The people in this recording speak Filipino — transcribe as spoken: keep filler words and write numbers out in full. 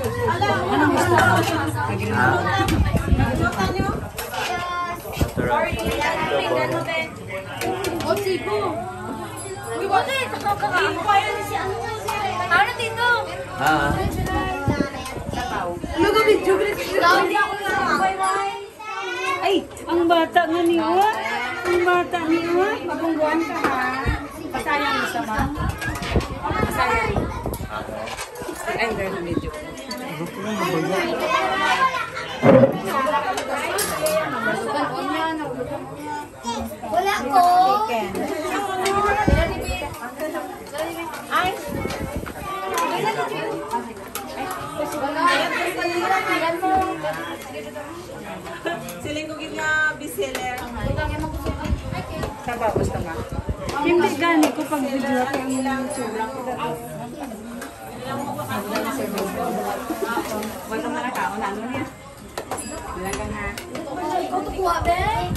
Anong gusto mo? Sorry. O, sigo. Uy, wala eh. Ano dito? Ah. Lugo, video. Ay, ang bata nga niyo. Ang bata niyo. Pagungguan ka ha. Pasayang mo sama. Pasayang. Ay, hindi na medyo. Wala ko. Ay. Siling ko nga bestseller. Taba, basta nga. Hindi gani ko pag video ako yung sulang ko dati. Wala mo na ka. Ano niya? Wala ka na. Ikaw tukuha, be.